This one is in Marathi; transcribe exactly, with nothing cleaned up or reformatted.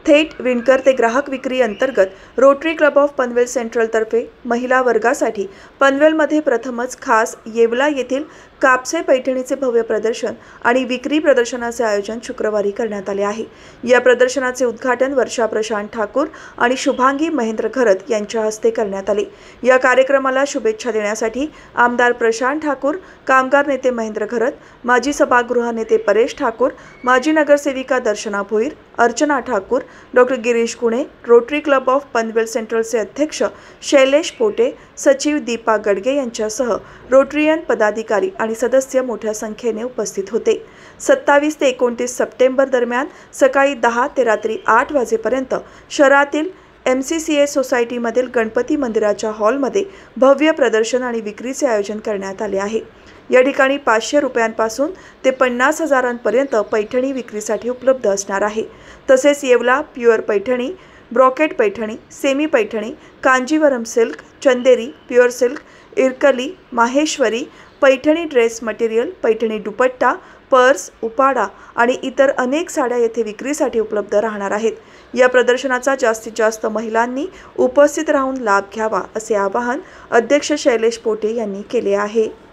थेट विणकर ते ग्राहक विक्री अंतर्गत रोटरी क्लब ऑफ पनवेल सेंट्रलतर्फे महिला वर्गासाठी पनवेलमध्ये प्रथमच खास येवला येथील कापसे पैठणीचे भव्य प्रदर्शन आणि विक्री प्रदर्शनाचे आयोजन शुक्रवारी करण्यात आले आहे। या प्रदर्शनाचे उद्घाटन वर्षा प्रशांत ठाकूर आणि शुभांगी महेंद्र घरत यांच्या हस्ते करण्यात आले। या कार्यक्रमाला शुभेच्छा देण्यासाठी आमदार प्रशांत ठाकूर, कामगार नेते महेंद्र घरत, माजी सभागृह नेते परेश ठाकूर, माजी नगरसेविका Darshana Bhoir, Archana Thakur, doctor Girish Gune, Rotary Club of Panvel सेंट्रलचे अध्यक्ष शैलेश पोटे, सचिव दीपा गडगे यांच्यासह रोटरीयन पदाधिकारी आणि सदस्य मोठ्या संख्येने उपस्थित होते। सत्तावीस ते एकोणतीस सप्टेंबर दरम्यान सकाळी दहा ते रात्री आठ वाजेपर्यंत शहरातील एम सी सी ए सोसायटीमधील गणपती मंदिराच्या हॉलमध्ये भव्य प्रदर्शन आणि विक्रीचे आयोजन करण्यात आले आहे। या ठिकाणी पाचशे रुपयांपासून ते पन्नास हजारांपर्यंत पैठणी विक्रीसाठी उपलब्ध असणार आहे। तसेच Yeola pure Paithani, brocade Paithani, semi Paithani, Kanjeevaram silk, Chanderi, pure silk, Irkali, Maheshwari, Paithani dress material, Paithani dupatta, purse, Upada आणि इतर अनेक साड्या येथे विक्रीसाठी उपलब्ध राहणार आहेत। या प्रदर्शनाचा जास्तीत जास्त महिलांनी उपस्थित राहून लाभ घ्यावा असे आवाहन अध्यक्ष शैलेश पोटे यांनी केले आहे।